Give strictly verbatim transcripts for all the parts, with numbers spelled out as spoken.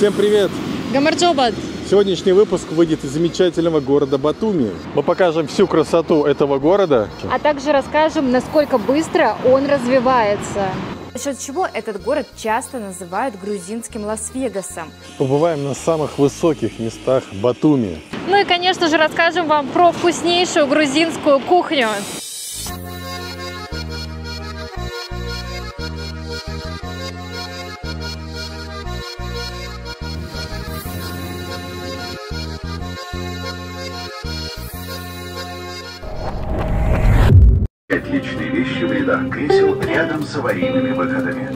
Всем привет! Гамарджобад! Сегодняшний выпуск выйдет из замечательного города Батуми. Мы покажем всю красоту этого города. А также расскажем, насколько быстро он развивается. За счет чего этот город часто называют грузинским Лас-Вегасом. Побываем на самых высоких местах Батуми. Ну и, конечно же, расскажем вам про вкуснейшую грузинскую кухню. Отличные вещи в рядах кресел рядом с аварийными выходами.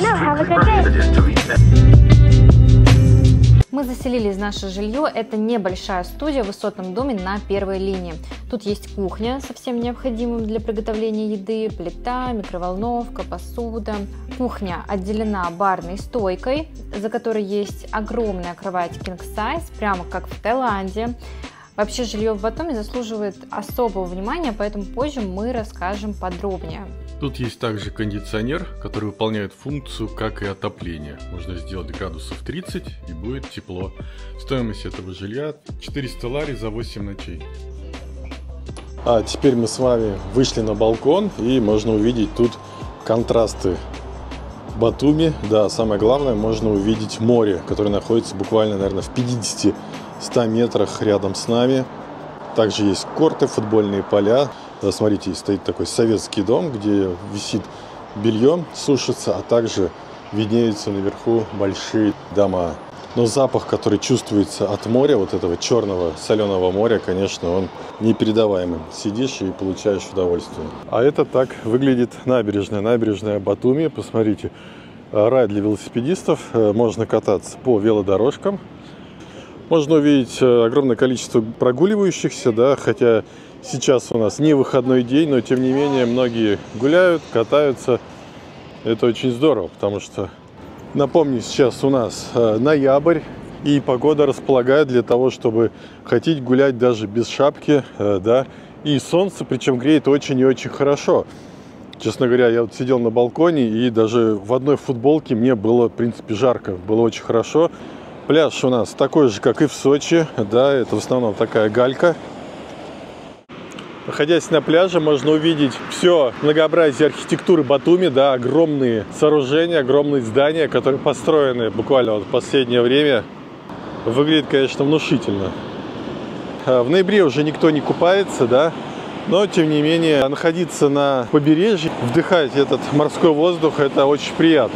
Мы заселились в наше жилье. Это небольшая студия в высотном доме на первой линии. Тут есть кухня со всем необходимым для приготовления еды, плита, микроволновка, посуда. Кухня отделена барной стойкой, за которой есть огромная кровать king size, прямо как в Таиланде. Вообще жилье в Батуми заслуживает особого внимания, поэтому позже мы расскажем подробнее. Тут есть также кондиционер, который выполняет функцию как и отопление. Можно сделать градусов тридцать и будет тепло. Стоимость этого жилья четыреста лари за восемь ночей. А теперь мы с вами вышли на балкон и можно увидеть тут контрасты Батуми. Да, самое главное, можно увидеть море, которое находится буквально, наверное, в пятидесяти-ста метрах рядом с нами. Также есть корты, футбольные поля. Да, смотрите, стоит такой советский дом, где висит белье, сушится, а также виднеются наверху большие дома. Но запах, который чувствуется от моря, вот этого черного соленого моря, конечно, он непередаваемый. Сидишь и получаешь удовольствие. А это так выглядит набережная. Набережная Батуми. Посмотрите, рай для велосипедистов. Можно кататься по велодорожкам. Можно увидеть огромное количество прогуливающихся, да, хотя сейчас у нас не выходной день, но тем не менее многие гуляют, катаются. Это очень здорово, потому что, напомню, сейчас у нас ноябрь, и погода располагает для того, чтобы хотеть гулять даже без шапки, да, и солнце, причем греет очень и очень хорошо. Честно говоря, я вот сидел на балконе, и даже в одной футболке мне было, в принципе, жарко, было очень хорошо. Пляж у нас такой же, как и в Сочи, да, это в основном такая галька. Находясь на пляже, можно увидеть все многообразие архитектуры Батуми, да, огромные сооружения, огромные здания, которые построены буквально вот в последнее время. Выглядит, конечно, внушительно. В ноябре уже никто не купается, да, но, тем не менее, находиться на побережье, вдыхать этот морской воздух, это очень приятно.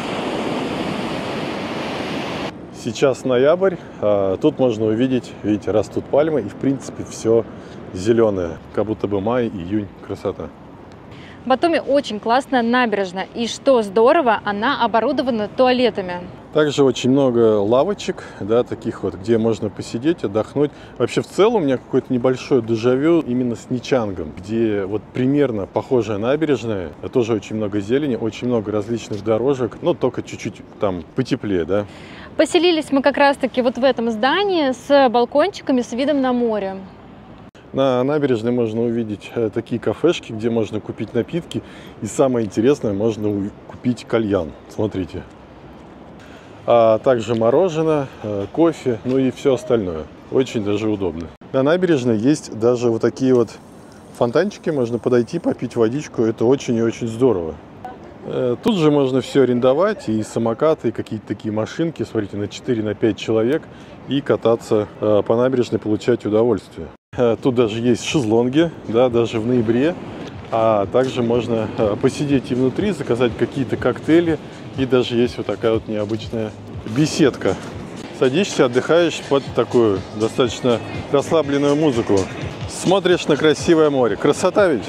Сейчас ноябрь, а тут можно увидеть, видите, растут пальмы, и в принципе все зеленое, как будто бы май, июнь, красота. В Батуми очень классная набережная, и что здорово, она оборудована туалетами. Также очень много лавочек, да, таких вот, где можно посидеть, отдохнуть. Вообще в целом у меня какое-то небольшое дежавю именно с Ничангом, где вот примерно похожая набережная, тоже очень много зелени, очень много различных дорожек, но только чуть-чуть там потеплее, да. Поселились мы как раз-таки вот в этом здании с балкончиками, с видом на море. На набережной можно увидеть такие кафешки, где можно купить напитки. И самое интересное, можно купить кальян. Смотрите. А также мороженое, кофе, ну и все остальное. Очень даже удобно. На набережной есть даже вот такие вот фонтанчики. Можно подойти, попить водичку. Это очень и очень здорово. Тут же можно все арендовать, и самокаты, и какие-то такие машинки, смотрите, на четыре пять человек, и кататься по набережной, получать удовольствие. Тут даже есть шезлонги, да, даже в ноябре, а также можно посидеть и внутри, заказать какие-то коктейли, и даже есть вот такая вот необычная беседка. Садишься, отдыхаешь под такую достаточно расслабленную музыку, смотришь на красивое море. Красота ведь?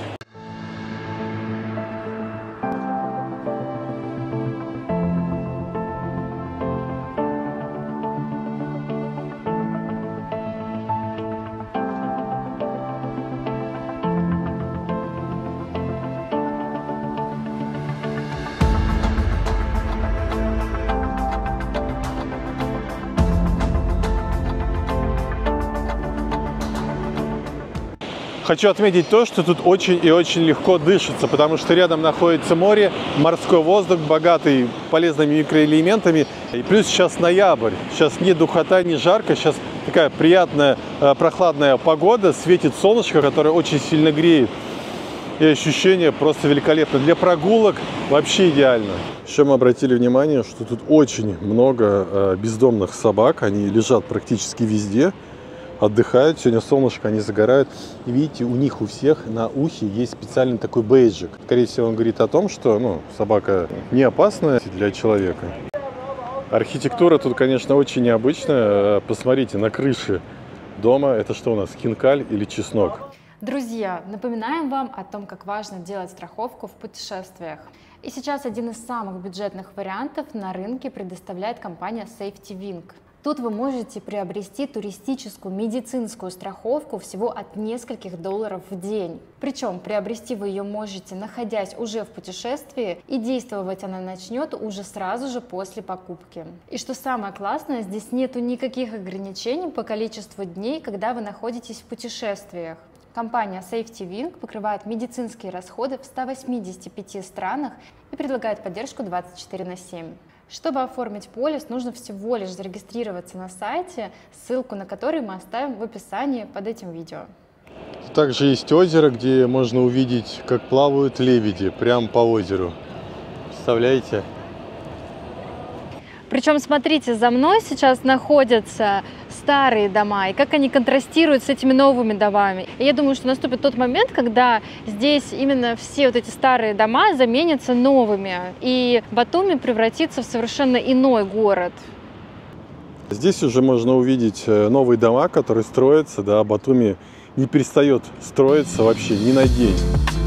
Хочу отметить то, что тут очень и очень легко дышится, потому что рядом находится море, морской воздух, богатый полезными микроэлементами. И плюс сейчас ноябрь, сейчас не духота, не жарко, сейчас такая приятная прохладная погода, светит солнышко, которое очень сильно греет. И ощущение просто великолепно. Для прогулок вообще идеально. Еще мы обратили внимание, что тут очень много бездомных собак. Они лежат практически везде, отдыхают. Сегодня солнышко, они загорают. И видите, у них у всех на ухе есть специальный такой бейджик. Скорее всего, он говорит о том, что ну, собака не опасная для человека. Архитектура тут, конечно, очень необычная. Посмотрите, на крыше дома. Это что у нас, хинкаль или чеснок? Друзья, напоминаем вам о том, как важно делать страховку в путешествиях. И сейчас один из самых бюджетных вариантов на рынке предоставляет компания SafetyWing. Тут вы можете приобрести туристическую медицинскую страховку всего от нескольких долларов в день. Причем приобрести вы ее можете, находясь уже в путешествии, и действовать она начнет уже сразу же после покупки. И что самое классное, здесь нету никаких ограничений по количеству дней, когда вы находитесь в путешествиях. Компания SafetyWing покрывает медицинские расходы в ста восьмидесяти пяти странах и предлагает поддержку двадцать четыре на семь. Чтобы оформить полис, нужно всего лишь зарегистрироваться на сайте, ссылку на который мы оставим в описании под этим видео. Также есть озеро, где можно увидеть, как плавают лебеди прямо по озеру. Представляете? Причем, смотрите, за мной сейчас находятся старые дома, и как они контрастируют с этими новыми домами. И я думаю, что наступит тот момент, когда здесь именно все вот эти старые дома заменятся новыми, и Батуми превратится в совершенно иной город. Здесь уже можно увидеть новые дома, которые строятся, да, Батуми не перестает строиться вообще ни на день.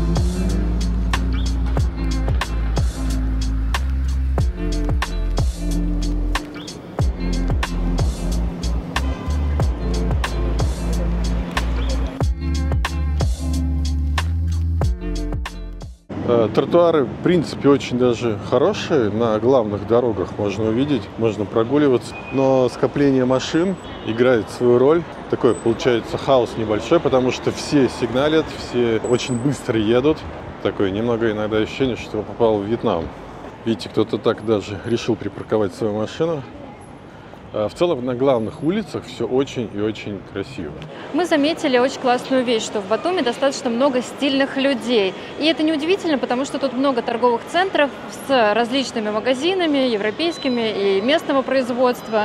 Тротуары, в принципе, очень даже хорошие. На главных дорогах можно увидеть, можно прогуливаться. Но скопление машин играет свою роль. Такой получается хаос небольшой, потому что все сигналят, все очень быстро едут. Такое немного иногда ощущение, что попал в Вьетнам. Видите, кто-то так даже решил припарковать свою машину. В целом на главных улицах все очень и очень красиво. Мы заметили очень классную вещь, что в Батуми достаточно много стильных людей. И это неудивительно, потому что тут много торговых центров с различными магазинами, европейскими и местного производства.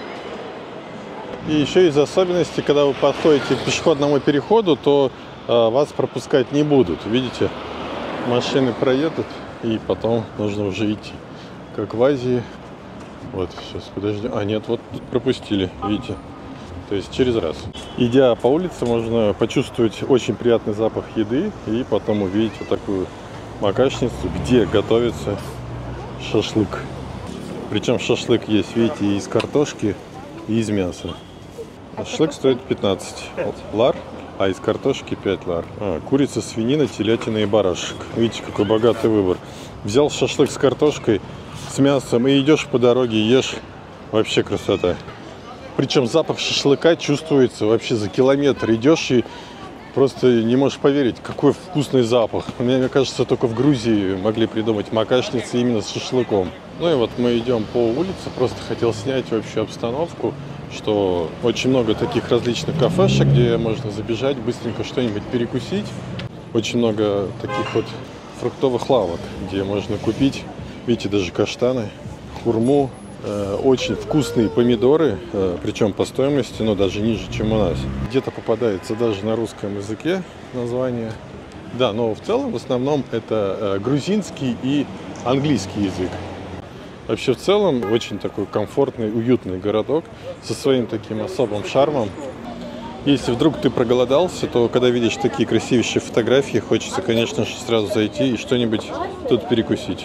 И еще из особенностей, когда вы подходите к пешеходному переходу, то э, вас пропускать не будут. Видите, машины проедут, и потом нужно уже идти, как в Азии. Вот, сейчас, подожди. А, нет, вот тут пропустили, видите. То есть через раз. Идя по улице, можно почувствовать очень приятный запах еды и потом увидеть вот такую макашницу, где готовится шашлык. Причем шашлык есть, видите, и из картошки, и из мяса. Шашлык стоит пятнадцать лар, а из картошки пять лар. А, курица, свинина, телятина и барашек. Видите, какой богатый выбор. Взял шашлык с картошкой, с мясом, и идешь по дороге, ешь. Вообще красота. Причем запах шашлыка чувствуется вообще за километр. Идешь и просто не можешь поверить, какой вкусный запах. Мне, мне кажется, только в Грузии могли придумать макашницы именно с шашлыком. Ну и вот мы идем по улице. Просто хотел снять общую обстановку, что очень много таких различных кафешек, где можно забежать, быстренько что-нибудь перекусить. Очень много таких вот фруктовых лавок, где можно купить, видите, даже каштаны, хурму, э, очень вкусные помидоры, э, причем по стоимости, но даже ниже, чем у нас. Где-то попадается даже на русском языке название. Да, но в целом, в основном, это э, грузинский и английский язык. Вообще, в целом, очень такой комфортный, уютный городок со своим таким особым шармом. Если вдруг ты проголодался, то когда видишь такие красивейшие фотографии, хочется, конечно же, сразу зайти и что-нибудь тут перекусить.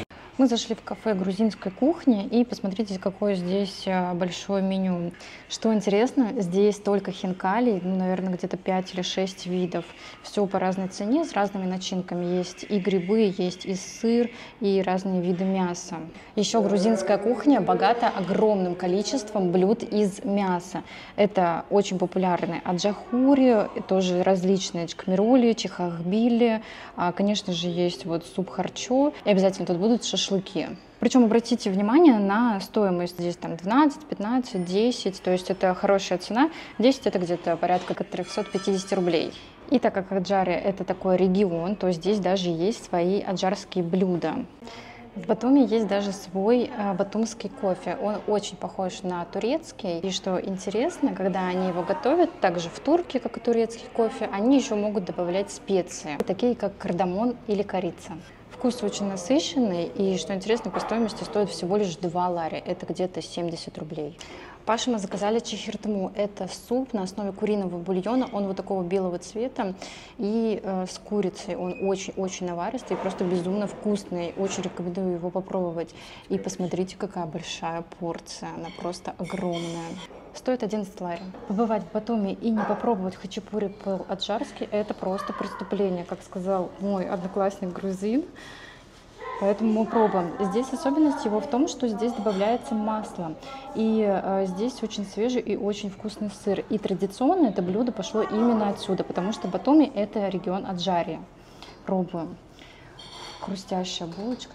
Мы зашли в кафе грузинской кухни, и посмотрите, какое здесь большое меню. Что интересно, здесь только хинкали, ну, наверное, где-то пять или шесть видов. Все по разной цене, с разными начинками. Есть и грибы, есть и сыр, и разные виды мяса. Еще грузинская кухня богата огромным количеством блюд из мяса. Это очень популярные аджахури, тоже различные чкмирули, чихахбили. Конечно же, есть вот суп харчо, и обязательно тут будут шашлыки. Причем обратите внимание на стоимость. Здесь там двенадцать, пятнадцать, десять, то есть это хорошая цена. десять это где-то порядка трехсот пятидесяти рублей. И так как Аджария это такой регион, то здесь даже есть свои аджарские блюда. В Батуми есть даже свой э, батумский кофе. Он очень похож на турецкий. И что интересно, когда они его готовят, также в турке, как и турецкий кофе, они еще могут добавлять специи, такие как кардамон или корица. Вкус очень насыщенный, и, что интересно, по стоимости стоит всего лишь два лари, это где-то семьдесят рублей. Паше мы заказали чехиртму, это суп на основе куриного бульона, он вот такого белого цвета и э, с курицей, он очень-очень наваристый, просто безумно вкусный, очень рекомендую его попробовать. И посмотрите, какая большая порция, она просто огромная. Стоит одиннадцать лари. Побывать в Батуми и не попробовать хачапури по-аджарски – это просто преступление, как сказал мой одноклассник грузин. Поэтому мы пробуем. Здесь особенность его в том, что здесь добавляется масло. И э, здесь очень свежий и очень вкусный сыр. И традиционно это блюдо пошло именно отсюда, потому что Батуми – это регион Аджарии. Пробуем. Хрустящая булочка.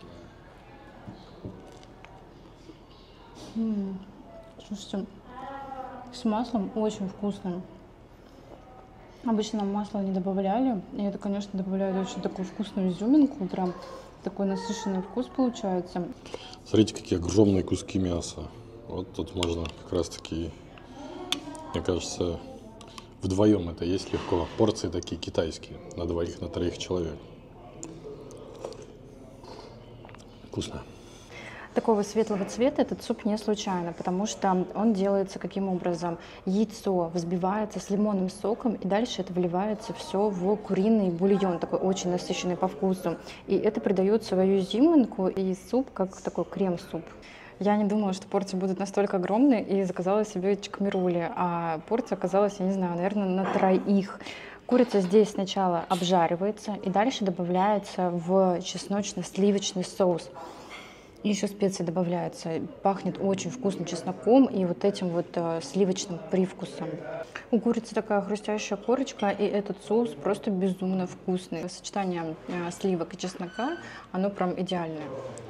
М-м. Слушайте, с маслом очень вкусно. Обычно масло не добавляли, и это, конечно, добавляет очень такую вкусную изюминку, прям такой насыщенный вкус получается. Смотрите, какие огромные куски мяса. Вот тут можно как раз таки, мне кажется, вдвоем это есть легко. Порции такие китайские, на двоих, на троих человек. Вкусно. Такого светлого цвета этот суп не случайно, потому что он делается каким образом? Яйцо взбивается с лимонным соком, и дальше это вливается все в куриный бульон, такой очень насыщенный по вкусу. И это придает свою изюминку, и суп как такой крем-суп. Я не думала, что порции будут настолько огромные, и заказала себе чкмирули, а порция оказалась, я не знаю, наверное, на троих. Курица здесь сначала обжаривается, и дальше добавляется в чесночно-сливочный соус. И еще специи добавляются. Пахнет очень вкусным чесноком и вот этим вот э, сливочным привкусом. У курицы такая хрустящая корочка, и этот соус просто безумно вкусный. Сочетание э, сливок и чеснока, оно прям идеальное.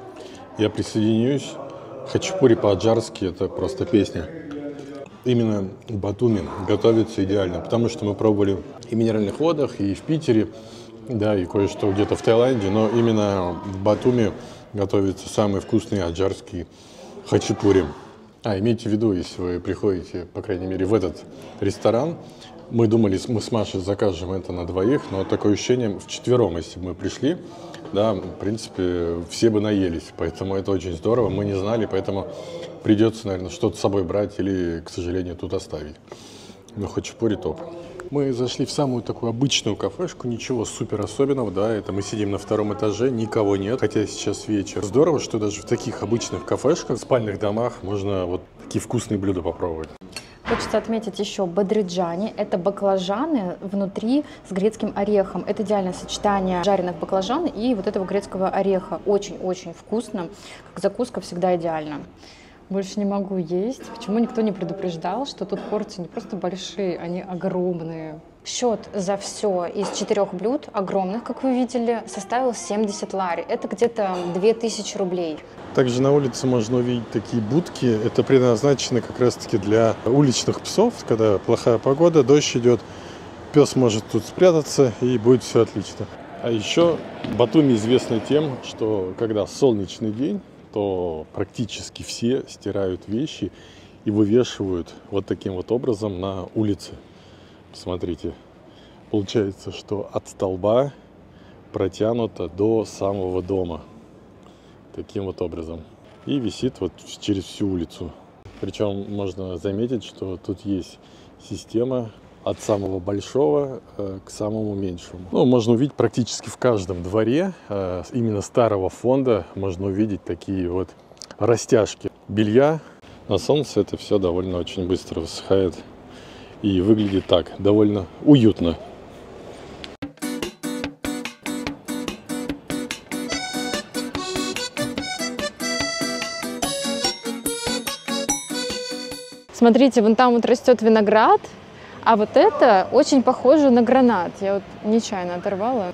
Я присоединюсь. Хачапури по-аджарски – это просто песня. Именно в Батуми готовится идеально, потому что мы пробовали и в минеральных водах, и в Питере, да, и кое-что где-то в Таиланде, но именно в Батуми готовится самый вкусный аджарский хачапури. А, имейте в виду, если вы приходите, по крайней мере, в этот ресторан, мы думали, мы с Машей закажем это на двоих, но такое ощущение, вчетвером, если бы мы пришли, да, в принципе, все бы наелись, поэтому это очень здорово, мы не знали, поэтому придется, наверное, что-то с собой брать или, к сожалению, тут оставить. Но хачапури топ. Мы зашли в самую такую обычную кафешку, ничего супер особенного, да, это мы сидим на втором этаже, никого нет, хотя сейчас вечер. Здорово, что даже в таких обычных кафешках, в спальных домах можно вот такие вкусные блюда попробовать. Хочется отметить еще бадриджани. Это баклажаны внутри с грецким орехом. Это идеальное сочетание жареных баклажан и вот этого грецкого ореха. Очень-очень вкусно. Как закуска всегда идеально. Больше не могу есть. Почему никто не предупреждал, что тут порции не просто большие, они огромные. Счет за все из четырех блюд, огромных, как вы видели, составил семьдесят лари. Это где-то две тысячи рублей. Также на улице можно увидеть такие будки. Это предназначено как раз-таки для уличных псов. Когда плохая погода, дождь идет, пес может тут спрятаться и будет все отлично. А еще Батуми известна тем, что когда солнечный день, то практически все стирают вещи и вывешивают вот таким вот образом на улице. Смотрите, получается, что от столба протянуто до самого дома. Таким вот образом. И висит вот через всю улицу. Причем можно заметить, что тут есть система от самого большого э, к самому меньшему. Ну, можно увидеть практически в каждом дворе э, именно старого фонда можно увидеть такие вот растяжки белья. На солнце это все довольно очень быстро высыхает и выглядит так, довольно уютно. Смотрите, вон там вот растет виноград, а вот это очень похоже на гранат. Я вот нечаянно оторвала.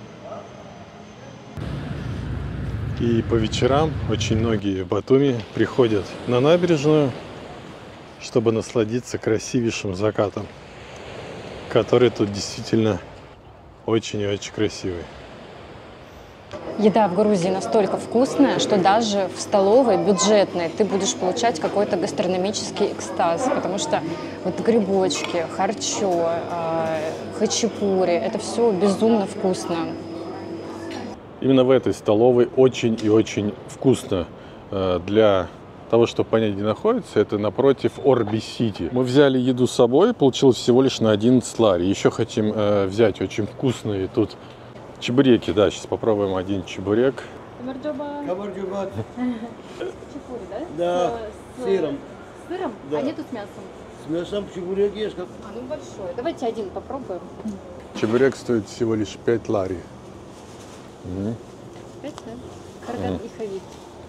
И по вечерам очень многие в Батуми приходят на набережную, чтобы насладиться красивейшим закатом, который тут действительно очень и очень красивый. Еда в Грузии настолько вкусная, что даже в столовой бюджетной ты будешь получать какой-то гастрономический экстаз, потому что вот грибочки, харчо, э, хачапури, это все безумно вкусно. Именно в этой столовой очень и очень вкусно. Для того, чтобы понять, где находится, это напротив Орби-Сити. Мы взяли еду с собой, получилось всего лишь на одиннадцать лари. Еще хотим э, взять очень вкусные тут чебуреки. Да, сейчас попробуем один чебурек. Камарджобат. Камарджобат. Чебури, да? Да, с сыром. С сыром? Да. А нету с мясом? С мясом чебурек есть как. А, ну большой. Давайте один попробуем. Чебурек стоит всего лишь пять лари. Угу. пять, да? Каргат и хавит.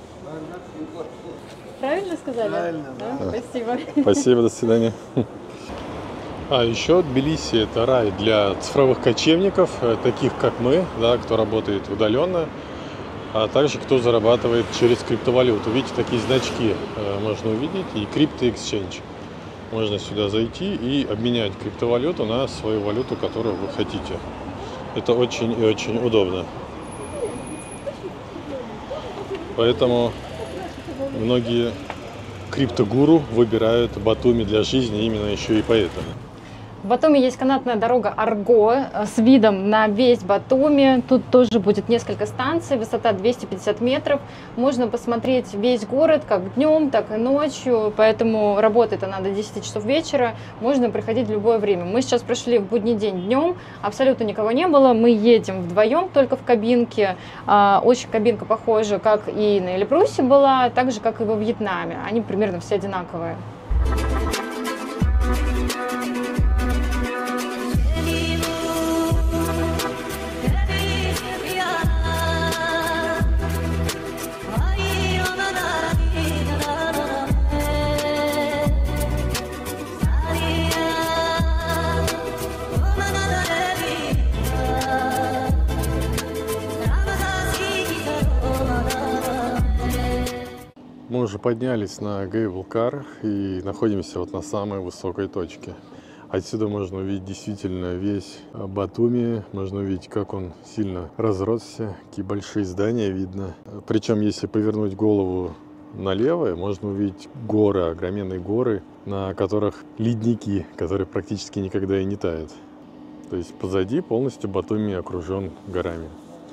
Правильно сказали? Правильно, да. да. Спасибо. Спасибо, до свидания. А еще Тбилиси — это рай для цифровых кочевников, таких как мы, да, кто работает удаленно, а также кто зарабатывает через криптовалюту. Видите, такие значки можно увидеть, и Crypto Exchange. Можно сюда зайти и обменять криптовалюту на свою валюту, которую вы хотите. Это очень и очень удобно. Поэтому многие криптогуру выбирают Батуми для жизни именно еще и поэтому. В Батуми есть канатная дорога Арго с видом на весь Батуми. Тут тоже будет несколько станций, высота двести пятьдесят метров. Можно посмотреть весь город как днем, так и ночью. Поэтому работает она до десяти часов вечера. Можно приходить в любое время. Мы сейчас пришли в будний день днем, абсолютно никого не было. Мы едем вдвоем только в кабинке. Очень кабинка похожа, как и на Эльбрусе была, так же, как и во Вьетнаме. Они примерно все одинаковые. Мы уже поднялись на кейбл-карах и находимся вот на самой высокой точке. Отсюда можно увидеть действительно весь Батуми, можно увидеть, как он сильно разросся, какие большие здания видно. Причем, если повернуть голову налево, можно увидеть горы, огроменные горы, на которых ледники, которые практически никогда и не тают. То есть позади полностью Батуми окружен горами.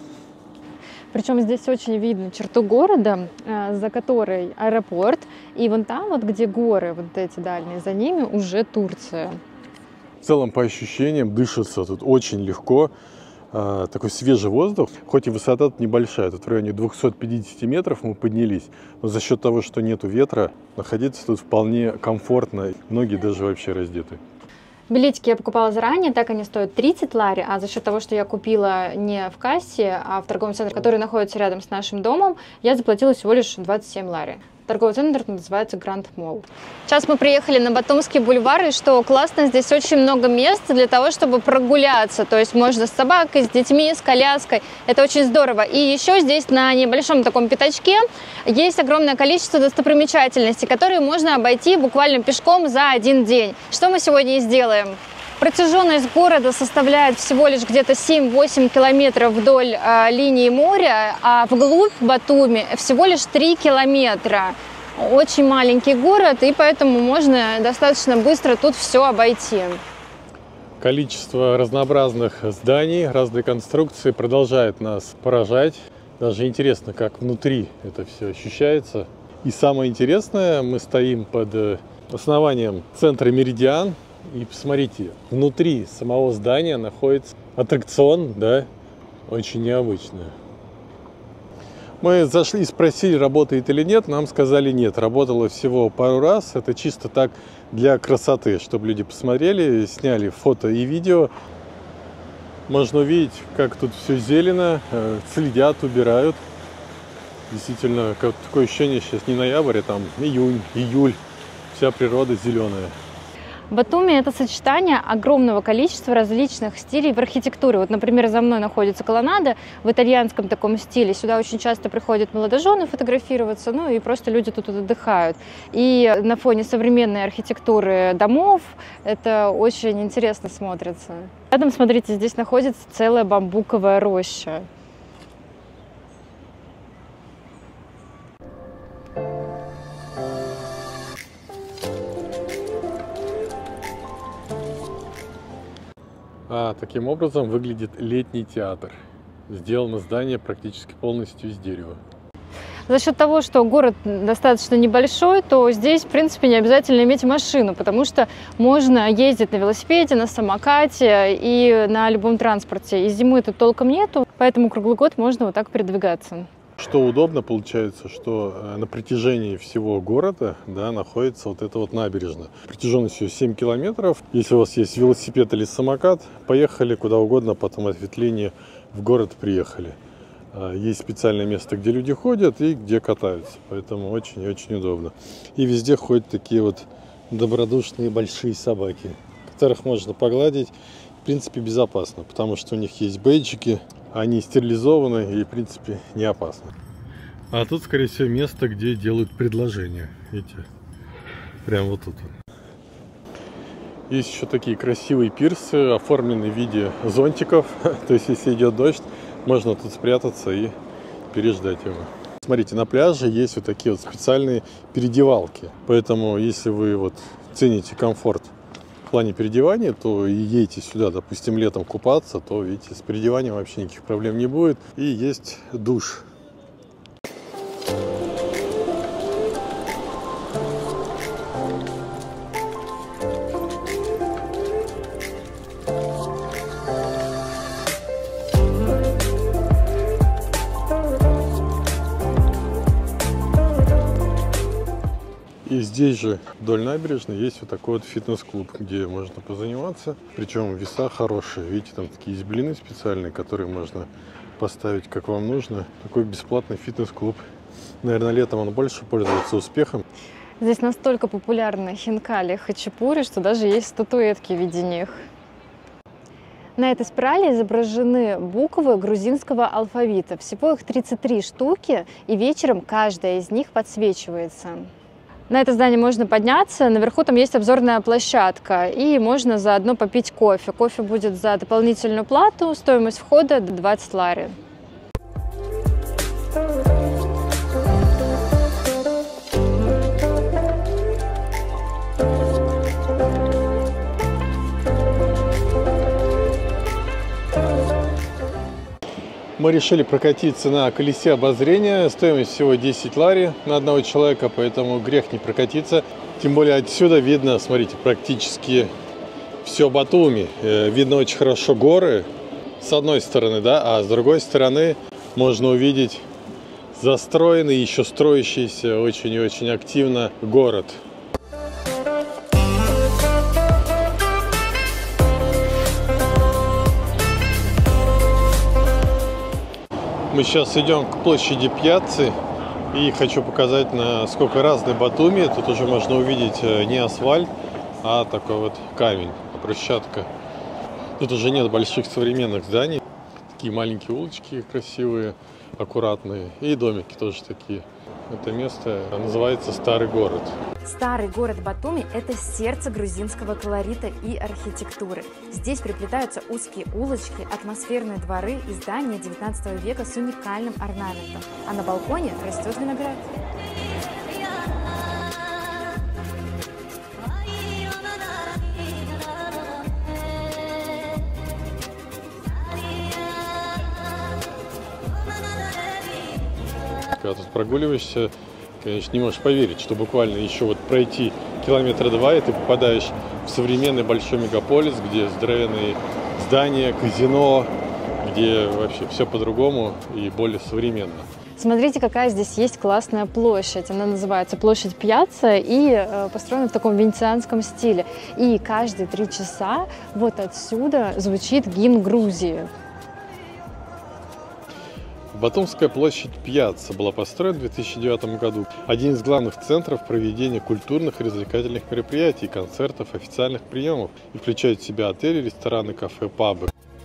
Причем здесь очень видно черту города, за которой аэропорт, и вон там, вот где горы, вот эти дальние, за ними уже Турция. В целом, по ощущениям, дышится тут очень легко, такой свежий воздух, хоть и высота тут небольшая, тут в районе двухсот пятидесяти метров мы поднялись, но за счет того, что нету ветра, находиться тут вполне комфортно, многие даже вообще раздеты. Билетики я покупала заранее, так они стоят тридцать лари, а за счет того, что я купила не в кассе, а в торговом центре, который находится рядом с нашим домом, я заплатила всего лишь двадцать семь лари. Торговый центр называется Grand Mall. Сейчас мы приехали на Батумский бульвар, и что классно, здесь очень много мест для того, чтобы прогуляться. То есть можно с собакой, с детьми, с коляской. Это очень здорово. И еще здесь на небольшом таком пятачке есть огромное количество достопримечательностей, которые можно обойти буквально пешком за один день. Что мы сегодня и сделаем. Протяженность города составляет всего лишь где-то семь-восемь километров вдоль э, линии моря, а вглубь Батуми всего лишь три километра. Очень маленький город, и поэтому можно достаточно быстро тут все обойти. Количество разнообразных зданий, разные конструкции продолжает нас поражать. Даже интересно, как внутри это все ощущается. И самое интересное, мы стоим под основанием центра Меридиан. И посмотрите, внутри самого здания находится аттракцион, да, очень необычный. Мы зашли и спросили, работает или нет, нам сказали нет, работало всего пару раз, это чисто так для красоты, чтобы люди посмотрели, сняли фото и видео. Можно увидеть, как тут все зелено, следят, убирают. Действительно, такое ощущение, сейчас не ноябрь, а там июнь, июль, вся природа зеленая. Батуми – это сочетание огромного количества различных стилей в архитектуре. Вот, например, за мной находится колоннада в итальянском таком стиле. Сюда очень часто приходят молодожены фотографироваться, ну и просто люди тут отдыхают. И на фоне современной архитектуры домов это очень интересно смотрится. Рядом, смотрите, здесь находится целая бамбуковая роща. А таким образом выглядит летний театр. Сделано здание практически полностью из дерева. За счет того, что город достаточно небольшой, то здесь, в принципе, не обязательно иметь машину, потому что можно ездить на велосипеде, на самокате и на любом транспорте. И зимы тут толком нету, поэтому круглый год можно вот так передвигаться. Что удобно получается, что на протяжении всего города, да, находится вот эта вот набережная. Протяженностью семь километров. Если у вас есть велосипед или самокат, поехали куда угодно, потом ответвление в город приехали. Есть специальное место, где люди ходят и где катаются. Поэтому очень и очень удобно. И везде ходят такие вот добродушные большие собаки, которых можно погладить. В принципе, безопасно, потому что у них есть бейджики. Они стерилизованы и, в принципе, не опасны. А тут, скорее всего, место, где делают предложения. Видите? Прям вот тут. Есть еще такие красивые пирсы, оформленные в виде зонтиков. То есть, если идет дождь, можно тут спрятаться и переждать его. Смотрите, на пляже есть вот такие вот специальные переодевалки. Поэтому, если вы вот цените комфорт в плане переодевания, то и едете сюда, допустим, летом купаться, то, видите, с переодеванием вообще никаких проблем не будет. И есть душ. И здесь же вдоль набережной есть вот такой вот фитнес-клуб, где можно позаниматься. Причем веса хорошие. Видите, там такие есть блины специальные, которые можно поставить как вам нужно. Такой бесплатный фитнес-клуб. Наверное, летом он больше пользуется успехом. Здесь настолько популярны хинкали, хачапури, что даже есть статуэтки в виде них. На этой спирали изображены буквы грузинского алфавита. Всего их тридцать три штуки, и вечером каждая из них подсвечивается. На это здание можно подняться, наверху там есть обзорная площадка, и можно заодно попить кофе. Кофе будет за дополнительную плату, стоимость входа двадцать лари. Мы решили прокатиться на колесе обозрения. Стоимость всего десять лари на одного человека, поэтому грех не прокатиться. Тем более отсюда видно, смотрите, практически все Батуми. Видно очень хорошо горы с одной стороны, да, а с другой стороны можно увидеть застроенный, еще строящийся очень и очень активно город. Мы сейчас идем к площади Пьяцци и хочу показать, насколько разный Батуми. Тут уже можно увидеть не асфальт, а такой вот камень, брусчатка. Тут уже нет больших современных зданий. Такие маленькие улочки красивые, аккуратные. И домики тоже такие. Это место называется Старый город. Старый город Батуми – это сердце грузинского колорита и архитектуры. Здесь приплетаются узкие улочки, атмосферные дворы и здания девятнадцатого века с уникальным орнаментом. А на балконе растет виноград. Когда тут прогуливаешься, конечно, не можешь поверить, что буквально еще вот пройти километра два, и ты попадаешь в современный большой мегаполис, где здоровенные здания, казино, где вообще все по-другому и более современно. Смотрите, какая здесь есть классная площадь. Она называется площадь Пьяцца и э, построена в таком венецианском стиле. И каждые три часа вот отсюда звучит гимн Грузии. Батумская площадь Пьяцца была построена в две тысячи девятом году. Один из главных центров проведения культурных и развлекательных мероприятий, концертов, официальных приемов. И включает в себя отели, рестораны, кафе, пабы.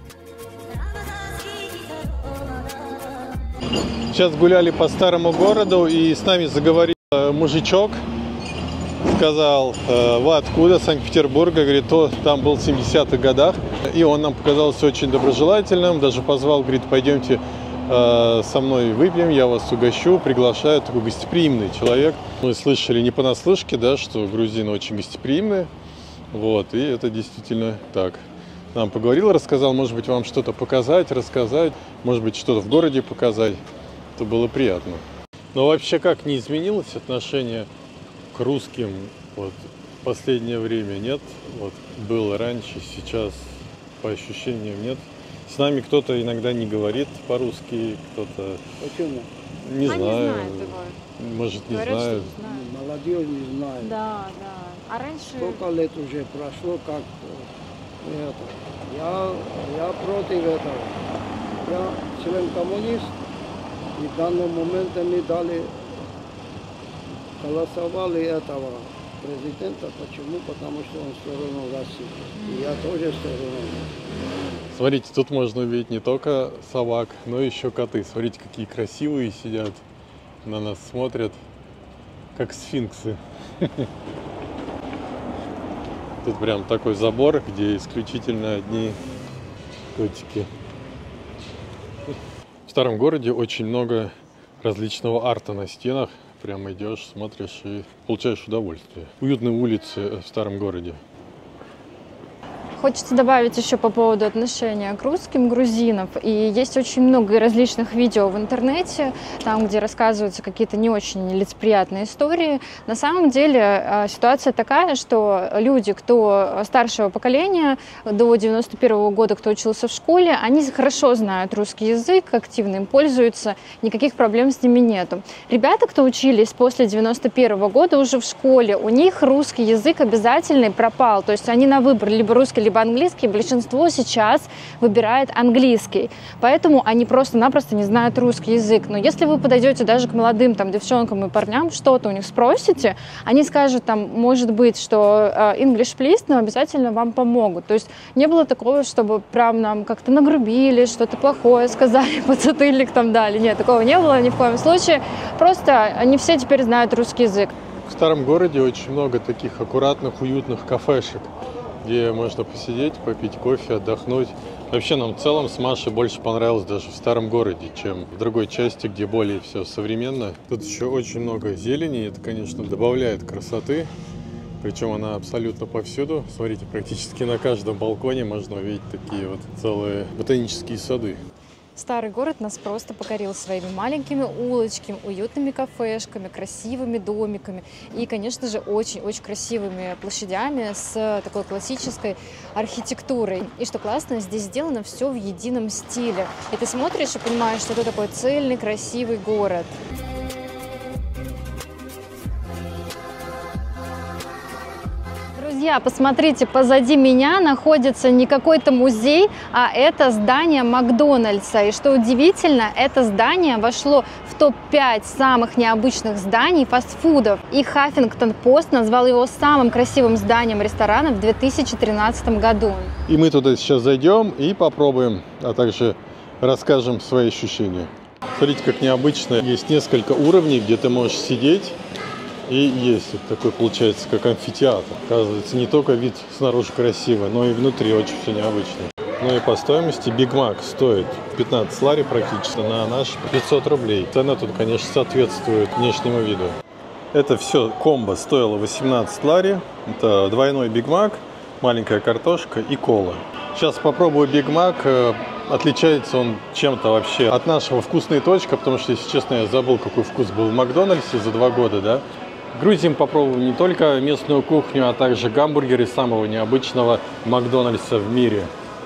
Сейчас гуляли по старому городу, и с нами заговорил мужичок. Сказал, вы откуда? Санкт-Петербурга. Говорит, то там был в семидесятых годах. И он нам показался очень доброжелательным. Даже позвал, говорит, пойдемте со мной выпьем, я вас угощу. Приглашаю, такой гостеприимный человек. Мы слышали не понаслышке, да, что грузины очень гостеприимные. Вот, и это действительно так. Нам поговорил, рассказал, может быть, вам что-то показать, рассказать, может быть, что-то в городе показать. Это было приятно. Но вообще как не изменилось отношение к русским вот, в последнее время? Нет. Вот было раньше, сейчас по ощущениям нет. С нами кто-то иногда не говорит по-русски, кто-то... Почему? Не а знаю. Не знает его. Может, не Говорят, знают. что не знают. Молодежь не знает. Да, да. А раньше... Сколько лет уже прошло, как это. Я, я против этого. Я член коммунист. И в данный момент мы дали, голосовали этого президента. Почему? Потому что он все равно России. И я тоже все равно. Смотрите, тут можно увидеть не только собак, но и еще коты. Смотрите, какие красивые сидят, на нас смотрят, как сфинксы. Тут прям такой забор, где исключительно одни котики. В старом городе очень много различного арта на стенах. Прямо идешь, смотришь и получаешь удовольствие. Уютные улицы в старом городе. Хочется добавить еще по поводу отношения к русским, грузинов. И есть очень много различных видео в интернете, там, где рассказываются какие-то не очень лицеприятные истории. На самом деле ситуация такая, что люди, кто старшего поколения, до девяносто первого года, кто учился в школе, они хорошо знают русский язык, активно им пользуются, никаких проблем с ними нету. Ребята, кто учились после девяносто первого года уже в школе, у них русский язык обязательный пропал. То есть они на выбор либо русский, либо английский, большинство сейчас выбирает английский, поэтому они просто-напросто не знают русский язык. Но если вы подойдете даже к молодым там девчонкам и парням, что-то у них спросите, они скажут там, может быть, что English please, но обязательно вам помогут. То есть не было такого, чтобы прям нам как-то нагрубили, что-то плохое сказали, подзатыльник там дали. Нет, такого не было ни в коем случае. Просто они все теперь знают русский язык. В старом городе очень много таких аккуратных, уютных кафешек, где можно посидеть, попить кофе, отдохнуть. Вообще нам в целом с Машей больше понравилось даже в старом городе, чем в другой части, где более все современно. Тут еще очень много зелени, и это, конечно, добавляет красоты. Причем она абсолютно повсюду. Смотрите, практически на каждом балконе можно увидеть такие вот целые ботанические сады. Старый город нас просто покорил своими маленькими улочками, уютными кафешками, красивыми домиками и, конечно же, очень-очень красивыми площадями с такой классической архитектурой. И что классно, здесь сделано все в едином стиле. И ты смотришь и понимаешь, что это такой цельный, красивый город. Друзья, посмотрите, позади меня находится не какой-то музей, а это здание Макдональдса. И что удивительно, это здание вошло в топ пять самых необычных зданий фастфудов. И Хаффингтон-Пост назвал его самым красивым зданием ресторана в две тысячи тринадцатом году. И мы туда сейчас зайдем и попробуем, а также расскажем свои ощущения. Смотрите, как необычно. Есть несколько уровней, где ты можешь сидеть и есть. Вот такой получается, как амфитеатр. Оказывается, не только вид снаружи красивый, но и внутри очень все необычно. Ну и по стоимости Биг Мак стоит пятнадцать лари практически, на наш пятьсот рублей. Цена тут, конечно, соответствует внешнему виду. Это все комбо стоило восемнадцать лари. Это двойной Биг Мак, маленькая картошка и кола. Сейчас попробую Биг Мак. Отличается он чем-то вообще от нашего «Вкусная точка», потому что, если честно, я забыл, какой вкус был в Макдональдсе за два года, да. В Грузии мы попробуем не только местную кухню, а также гамбургеры самого необычного Макдональдса в мире.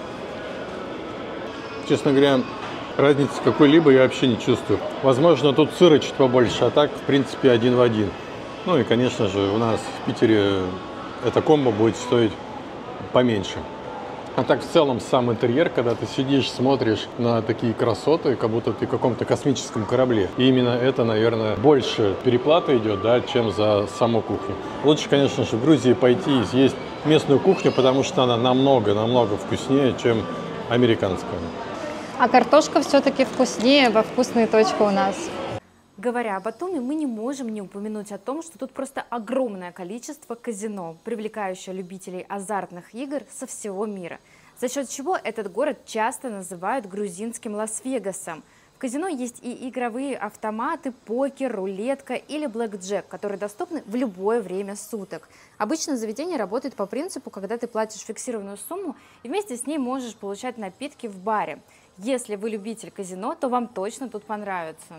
Честно говоря, разницы какой-либо я вообще не чувствую. Возможно, тут сыра чуть побольше, а так, в принципе, один в один. Ну и, конечно же, у нас в Питере эта комбо будет стоить поменьше. А так, в целом, сам интерьер, когда ты сидишь, смотришь на такие красоты, как будто ты в каком-то космическом корабле. И именно это, наверное, больше переплата идет, да, чем за саму кухню. Лучше, конечно же, в Грузии пойти и съесть местную кухню, потому что она намного-намного вкуснее, чем американская. А картошка все-таки вкуснее во вкусные точки у нас. Говоря о Батуми, мы не можем не упомянуть о том, что тут просто огромное количество казино, привлекающее любителей азартных игр со всего мира, за счет чего этот город часто называют грузинским Лас-Вегасом. В казино есть и игровые автоматы, покер, рулетка или блэкджек, которые доступны в любое время суток. Обычно заведение работает по принципу, когда ты платишь фиксированную сумму и вместе с ней можешь получать напитки в баре. Если вы любитель казино, то вам точно тут понравится.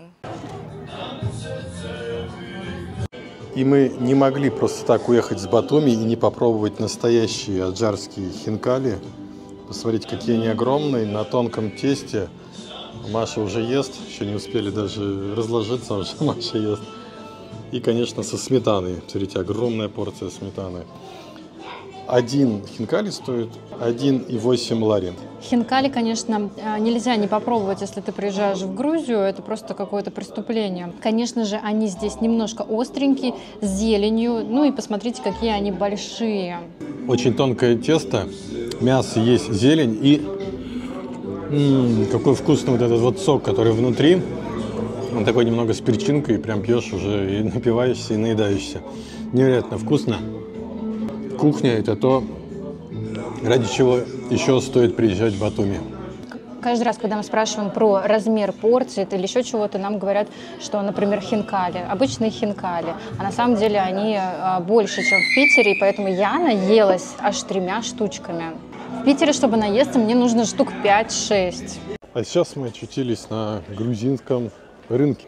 И мы не могли просто так уехать с Батуми и не попробовать настоящие аджарские хинкали. Посмотрите, какие они огромные, на тонком тесте. Маша уже ест, еще не успели даже разложиться, уже Маша ест. И, конечно, со сметаной. Смотрите, огромная порция сметаны. Один хинкали стоит один и восемь лари. Хинкали, конечно, нельзя не попробовать, если ты приезжаешь в Грузию. Это просто какое-то преступление. Конечно же, они здесь немножко остренькие, с зеленью. Ну и посмотрите, какие они большие. Очень тонкое тесто, мясо есть, зелень и м-м, какой вкусный вот этот вот сок, который внутри. Он такой немного с перчинкой, прям пьешь уже и напиваешься, и наедаешься. Невероятно вкусно. Кухня – это то, ради чего еще стоит приезжать в Батуми. Каждый раз, когда мы спрашиваем про размер порции или еще чего-то, нам говорят, что, например, хинкали, обычные хинкали, а на самом деле они больше, чем в Питере, и поэтому я наелась аж тремя штучками. В Питере, чтобы наесться, мне нужно штук пять-шесть. А сейчас мы очутились на грузинском рынке.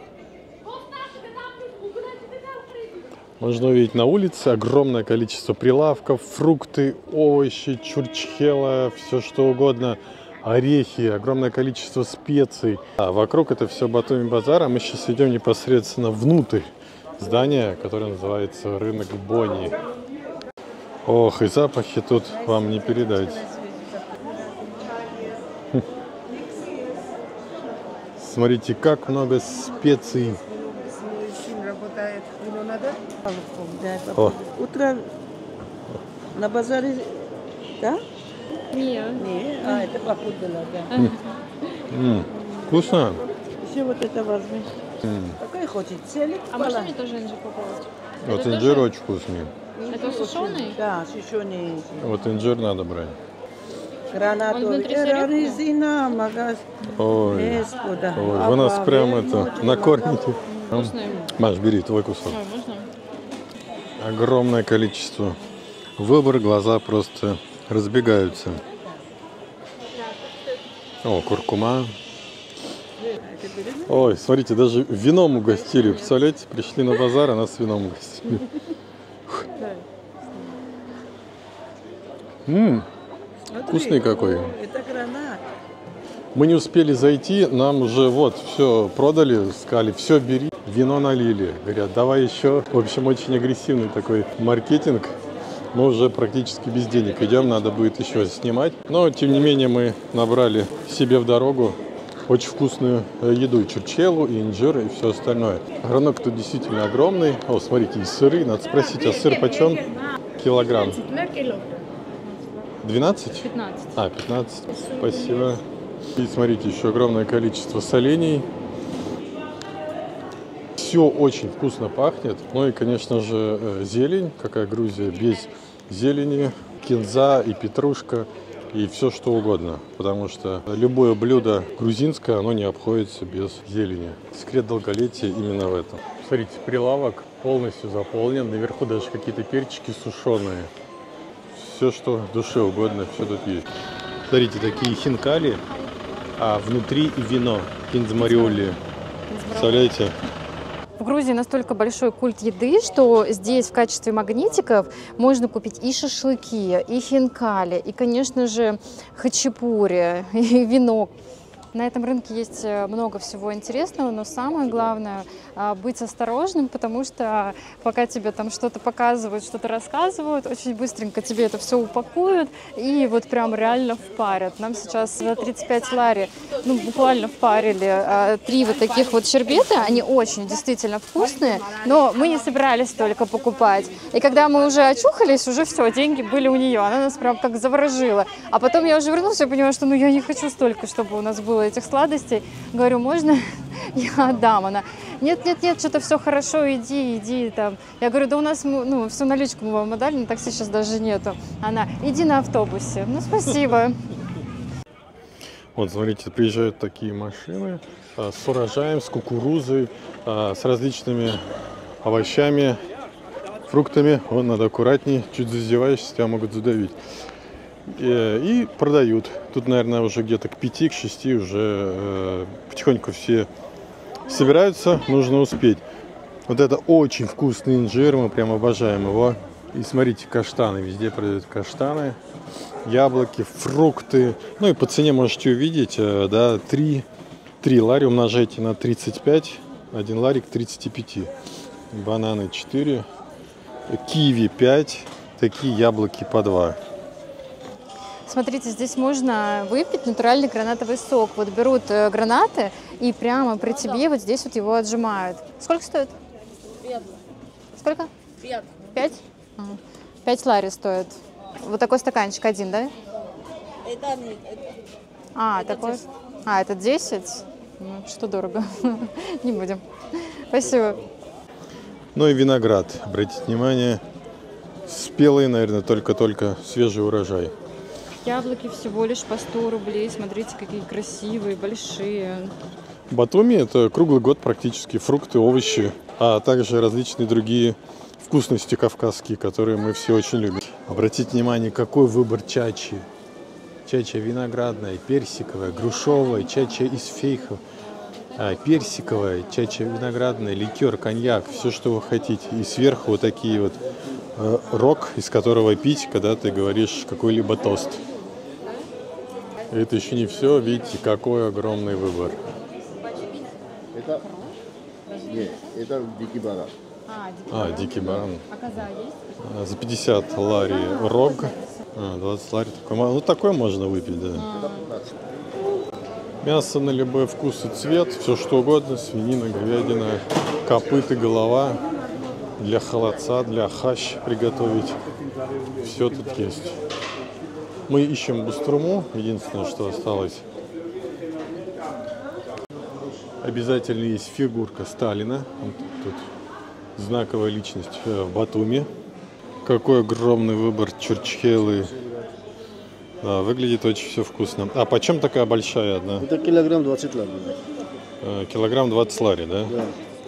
Можно увидеть на улице огромное количество прилавков, фрукты, овощи, чурчхела, все что угодно, орехи, огромное количество специй. А вокруг это все Батуми базар, а мы сейчас идем непосредственно внутрь здания, которое называется рынок Бони. Ох, и запахи тут вам не передать. Смотрите, как много специй. О. Утро на базаре, да? Нет. Нет, а это покуда надо. М-м, вкусно? Еще вот это возьми. М-м. Какой хочет? Целик? А можно мне тоже инжир попробовать? Вот Это инжир тоже? очень вкусный. Это сушеный? Да, сушеный. Вот инжир надо брать. Гранатовый. Он внутри соленый? Резина, магаз. Ой, Господа. ой, вы нас прям это накормите. Вкусный. Маш, бери твой кусок. Ой, можно? Огромное количество. Выбор, глаза просто разбегаются. О, куркума. Ой, смотрите, даже вином угостили. Представляете, пришли на базар, а нас вином угостили. Ммм, вкусный какой. Это гранат. Мы не успели зайти, нам уже вот все продали, сказали, все бери, вино налили. Говорят, давай еще. В общем, очень агрессивный такой маркетинг. Мы уже практически без денег идем, надо будет еще снимать. Но, тем не менее, мы набрали себе в дорогу очень вкусную еду. И чурчхелу, и инжир, и все остальное. Рынок тут действительно огромный. О, смотрите, и сыры. Надо спросить, а сыр почем? Килограмм. двенадцать? пятнадцать. А, пятнадцать. Спасибо. И смотрите, еще огромное количество солений. Все очень вкусно пахнет. Ну и, конечно же, зелень. Какая Грузия без зелени. Кинза и петрушка. И все что угодно. Потому что любое блюдо грузинское, оно не обходится без зелени. Секрет долголетия именно в этом. Смотрите, прилавок полностью заполнен. Наверху даже какие-то перчики сушеные. Все, что душе угодно, все тут есть. Смотрите, такие хинкали, а внутри и вино. Кинзмариоли. Представляете? В Грузии настолько большой культ еды, что здесь в качестве магнитиков можно купить и шашлыки, и хинкали, и, конечно же, хачапури, и вино. На этом рынке есть много всего интересного, но самое главное – быть осторожным, потому что пока тебе там что-то показывают, что-то рассказывают, очень быстренько тебе это все упакуют и вот прям реально впарят. Нам сейчас за тридцать пять лари, ну, буквально впарили три вот таких вот щербета, они очень действительно вкусные, но мы не собирались только покупать. И когда мы уже очухались, уже все, деньги были у нее, она нас прям как заворожила. А потом я уже вернулась и поняла, что ну я не хочу столько, чтобы у нас было этих сладостей. Говорю, можно я отдам? Она, нет, нет, нет, что-то все хорошо, иди, иди там. Я говорю, да у нас, ну, всю наличку мы вам отдали, на такси сейчас даже нету. Она, иди на автобусе. Ну, спасибо. Вот, смотрите, приезжают такие машины а, с урожаем, с кукурузой, а, с различными овощами, фруктами. Вот, надо аккуратнее, чуть зазеваешься, тебя могут задавить. И, и продают. Тут, наверное, уже где-то к пяти, к шести уже э, потихоньку все собираются, нужно успеть. Вот это очень вкусный инжир, мы прям обожаем его. И смотрите, каштаны, везде продают каштаны, яблоки, фрукты. Ну и по цене можете увидеть, э, да, три лари умножайте на тридцать пять, один ларик тридцать пять. Бананы четыре, киви пять, такие яблоки по два. Смотрите, здесь можно выпить натуральный гранатовый сок. Вот берут э, гранаты и прямо при тебе вот здесь вот его отжимают. Сколько стоит? Пять. Сколько? Пять. Пять? Ага. Пять лари стоит. Вот такой стаканчик один, да? Это не... Это... А, это такой? десять. А, это десять? Ну, что дорого. Не будем. Спасибо. Ну и виноград. Обратите внимание, спелый, наверное, только-только свежий урожай. Яблоки всего лишь по сто рублей. Смотрите, какие красивые, большие. Батуми – это круглый год практически фрукты, овощи, а также различные другие вкусности кавказские, которые мы все очень любим. Обратите внимание, какой выбор чачи. Чача виноградная, персиковая, грушевая, чача из фейхов, персиковая, чача виноградная, ликер, коньяк, все, что вы хотите. И сверху вот такие вот э, рог, из которого пить, когда ты говоришь какой-либо тост. И это еще не все, видите, какой огромный выбор. Это, нет, это дикий баран. А, дикий А, баран. дикий баран. А коза есть? За пятьдесят лари рог, а, двадцать лари. Такой, ну, такое можно выпить, да. Мясо на любой вкус и цвет, все что угодно, свинина, говядина, копыта, голова. Для холодца, для хащ приготовить. Все тут есть. Мы ищем буструму, единственное, что осталось. Обязательно есть фигурка Сталина. Вот тут знаковая личность в Батуми. Какой огромный выбор чурчхелы. Да, выглядит очень все вкусно. А почем такая большая одна? Это килограмм двадцать лари. Килограмм двадцать лари, да? Да.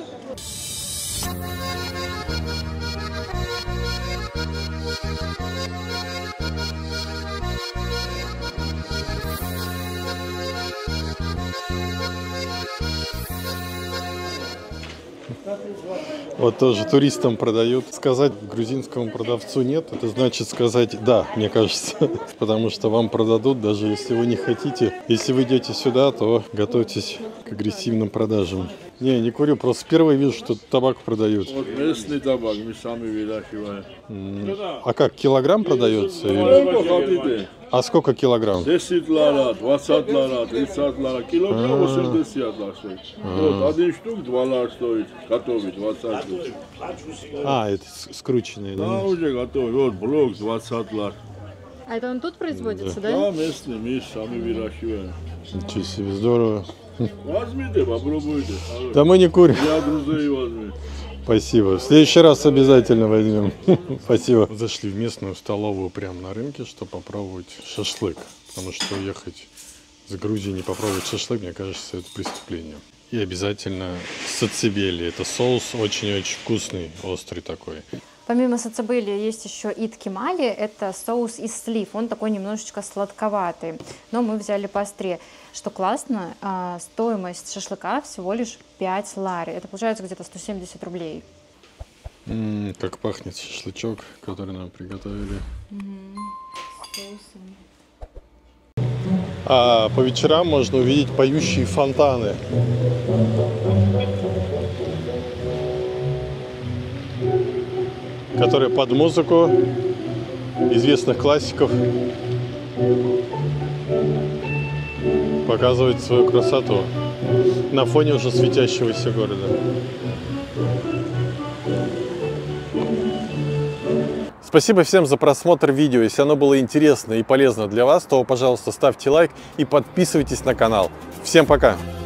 Вот тоже туристам продают. Сказать грузинскому продавцу нет, это значит сказать да, мне кажется. Потому что вам продадут, даже если вы не хотите. Если вы идете сюда, то готовьтесь к агрессивным продажам. Не, не курю, просто впервые вижу, что табак продают. Вот местный табак, мы сами выращиваем. М. А как, килограмм продается? Или... А сколько килограмм? десять лара, двадцать лара, тридцать лара, килограмм восемьдесят лара стоит. Вот, один штук два лара стоит, готовить, двадцать штук. А, это скрученные, Да, да? уже готовый, вот блок двадцать лар. А это он тут производится, да? Да, местный, мы сами выращиваем. Ничего себе, здорово. Возьмите, попробуйте. Да мы не курим. Я друзей возьму. Спасибо. В следующий раз обязательно возьмем. Спасибо. Зашли в местную столовую прямо на рынке, чтобы попробовать шашлык. Потому что ехать с Грузии не попробовать шашлык, мне кажется, это преступление. И обязательно сацебели. Это соус очень-очень вкусный, острый такой. Помимо сацебели есть еще иткимали, это соус из слив, он такой немножечко сладковатый, но мы взяли поострее. Что классно, стоимость шашлыка всего лишь пять лари, это получается где-то сто семьдесят рублей. М-м, как пахнет шашлычок, который нам приготовили. Mm-hmm. А по вечерам можно увидеть поющие фонтаны. Которые под музыку известных классиков показывают свою красоту на фоне уже светящегося города. Спасибо всем за просмотр видео. Если оно было интересно и полезно для вас, то, пожалуйста, ставьте лайк и подписывайтесь на канал. Всем пока!